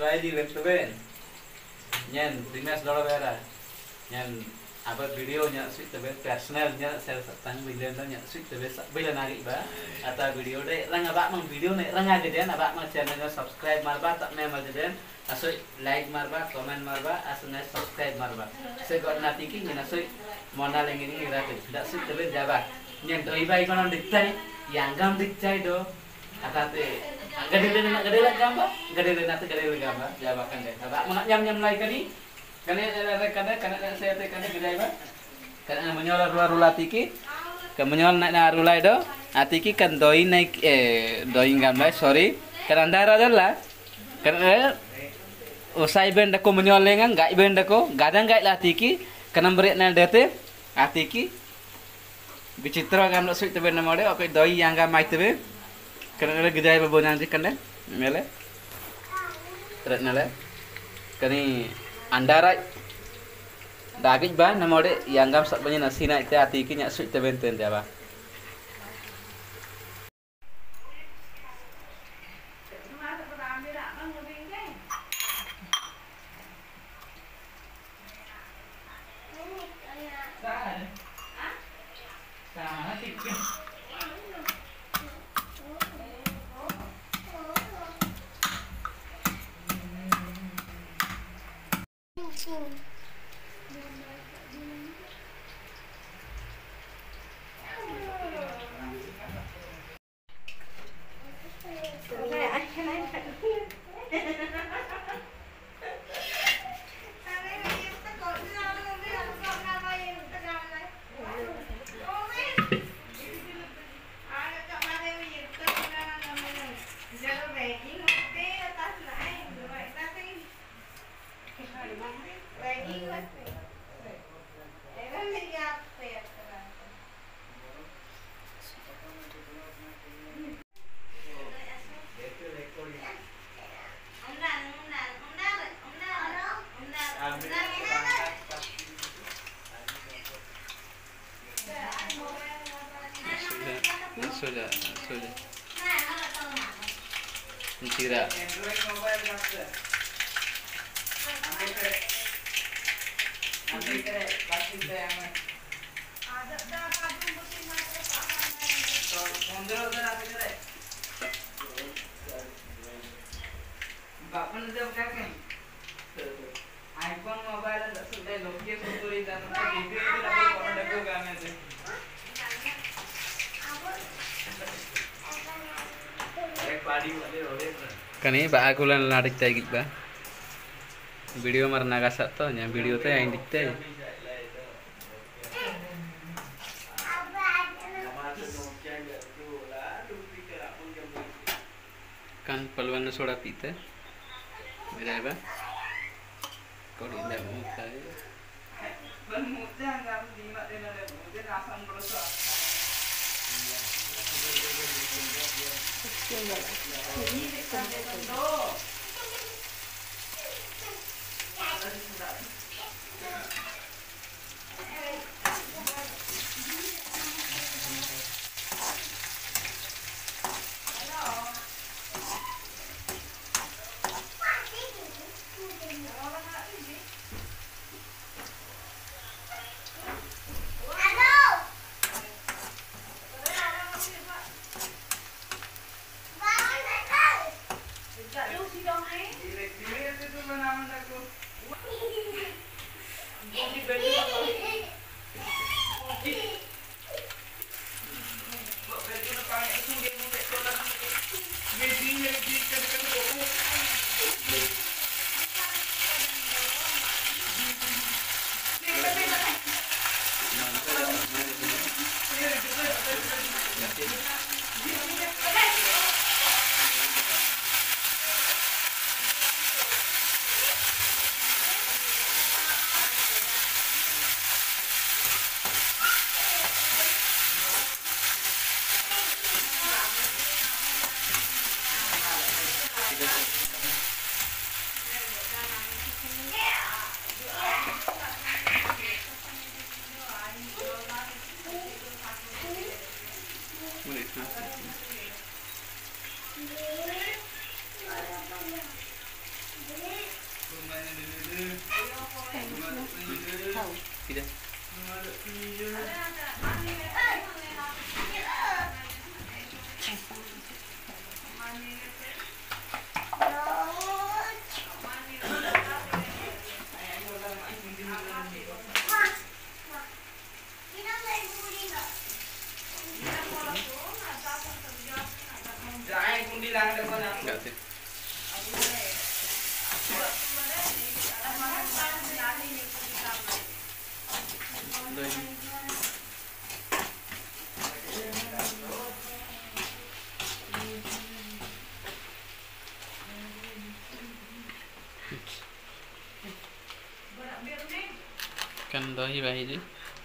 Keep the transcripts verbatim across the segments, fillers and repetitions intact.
bayi di laptop ben. Nyen primes dolo bera. Nyen apa videonya sih tebe personalnya saya tang video nya sih tebe bila nari ba atau video deh rang abak mang video nih rang aja deh abak mang channelnya subscribe marba tak memang aja deh aso like marba comment marba aso nih subscribe marba saya kau nanti kini aso modal yang ini ngira tuh tidak sih tebe jawab nyen doi bayi konon diktai yang gam diktai do atau teh gede deh nak gede lah gambar gede deh nanti gede lah gambar jawaban deh abak mau nyam nyam like kali karena karena karena saya tekan gede ba karena menyola rula tiki ke menyola naik na rula itu atiki kan doi naik eh doi gambar sorry karena darah adalah karena usai benda ko menyola ngang gai benda ko gadang gai lah tiki karena beri na dete atiki bicitra gambar suit benda mode oke doi yang gamai tebe karena gede ba bonang dikan deh mele terus nale kani Andara daging ba namore yang gam sak banyak nasi naik teh hati kinya suit teh benten dia ba sudah sudah tidak iPhone mobile dan sudah Nokia suturi dan video itu dapat orang dapat gamenya tu. Kani ba aku lan narik tay git ba video mar naga satto nya video te ain dikte kan palwan soda pite mera ba kodi nda muta ban muta ngam di mak de na de asam berosa Kan đó như vậy đi.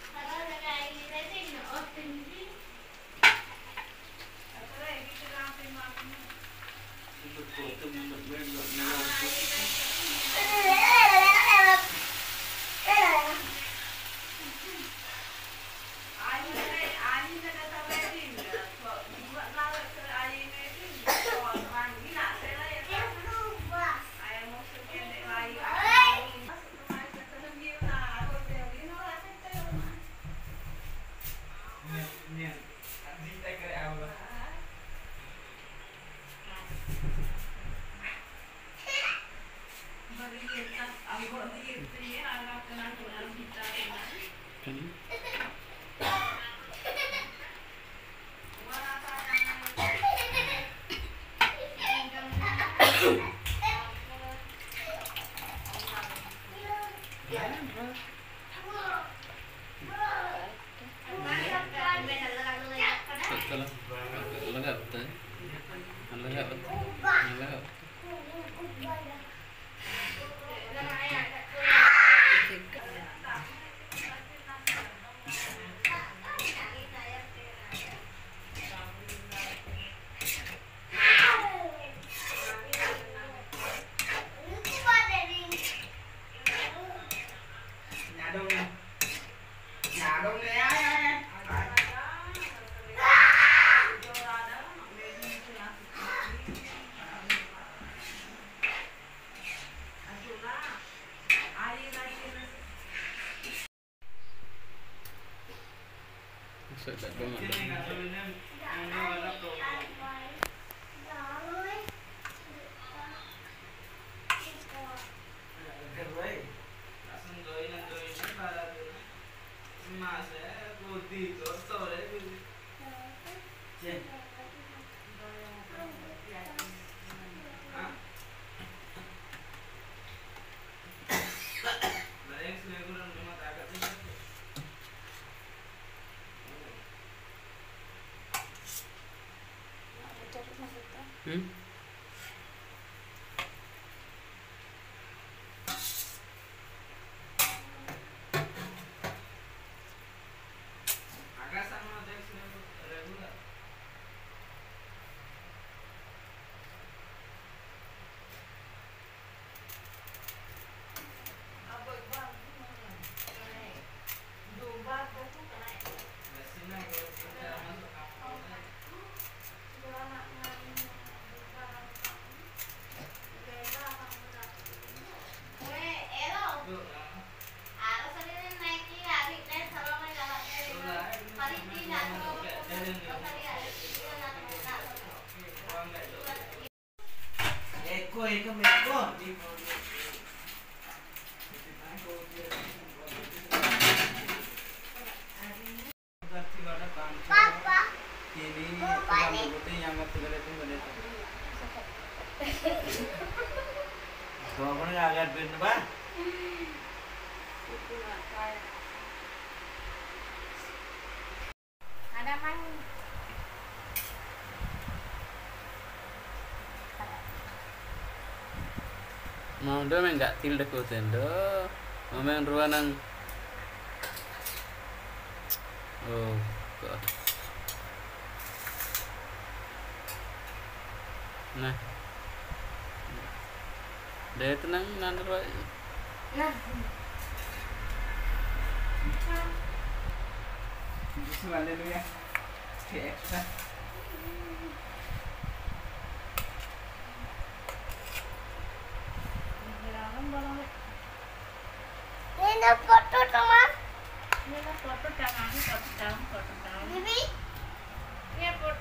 Sợ chạy bông ở Hmm? Eko, eko, eko. Papa. Ini tukang putih yang ngerti dari itu mana itu? Kau mana agak bener bah? Ada man. Mau dah main nggak tilde kau tendo, mau main ruangan. Oh God. Nah, dia tenang nanti ruang. Nah. Semua dulu ya. Ekstra. Ini foto teman. Ini foto tangan, foto tangan, foto tangan. Bibi. Ini foto